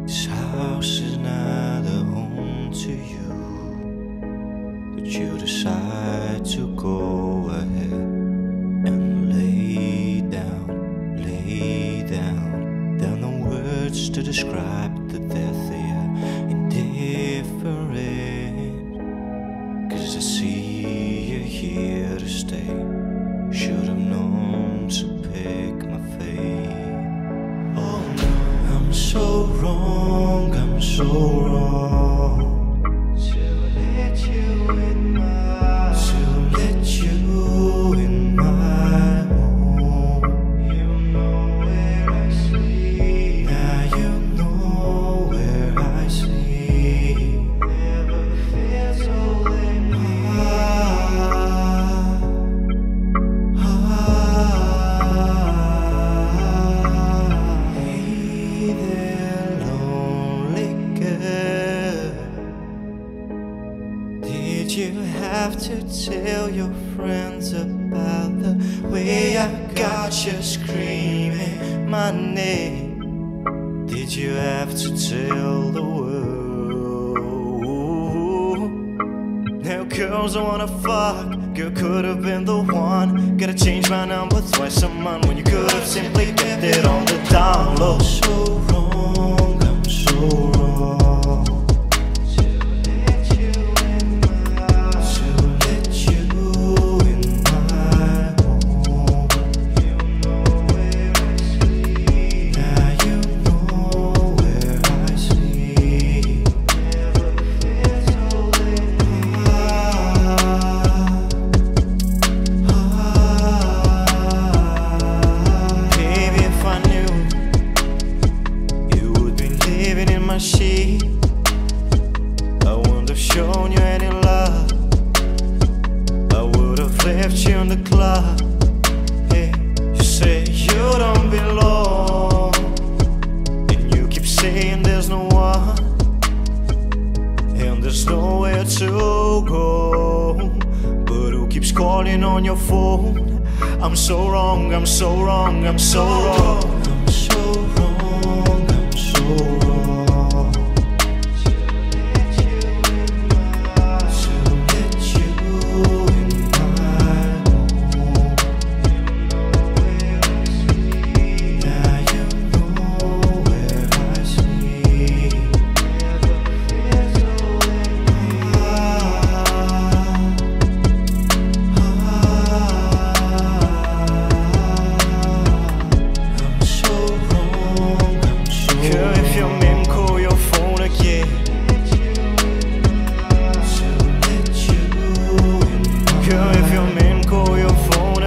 This house is not a home to you, but you decide to go ahead and lay down. There are no words to describe the death of your indifference, 'cause I see you're here to stay. Should've known to pick my fate. Oh no, I'm so wrong, I'm so wrong to let you in my home. You know where I sleep. Now you know where I sleep. Never feel so lonely. Hey there, lonely girl. Did you have to tell your friends about the way I got you screaming my name? Did you have to tell the world? Now girls I wanna fuck, girl could have been the one. Gotta change my number twice a month when you could have simply kept it on the down low. I'm so wrong, I'm so wrong to let you in my home. You know where I sleep. Now you know where I sleep. Never feel so Baby, if I knew you would be living in my sheet, I wouldn't have shown you any love. I would have left you in the club. Hey, you say you don't belong, and you keep saying there's no one, and there's nowhere to go. But who keeps calling on your phone? I'm so wrong, I'm so wrong, I'm so wrong. I'm so wrong, I'm so wrong to let you in my home. You know where I sleep. Now you know where I sleep. Never feel so I'm so wrong, I'm so girl, if your man call your phone again, girl, if your man call your phone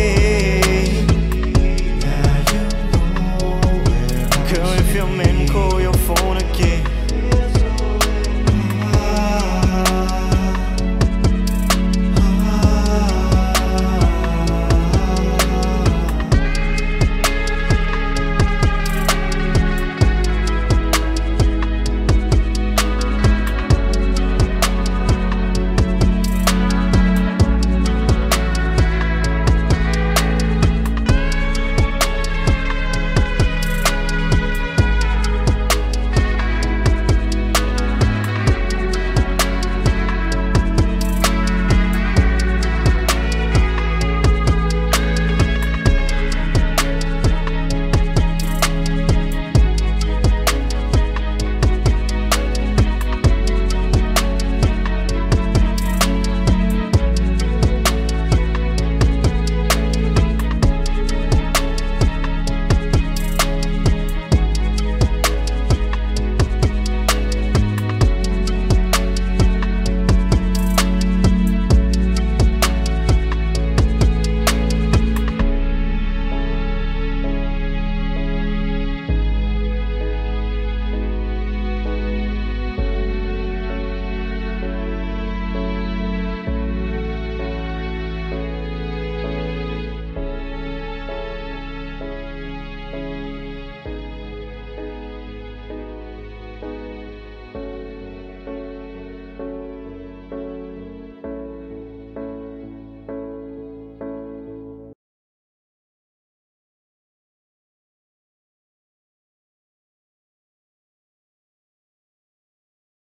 again, girl, if your man call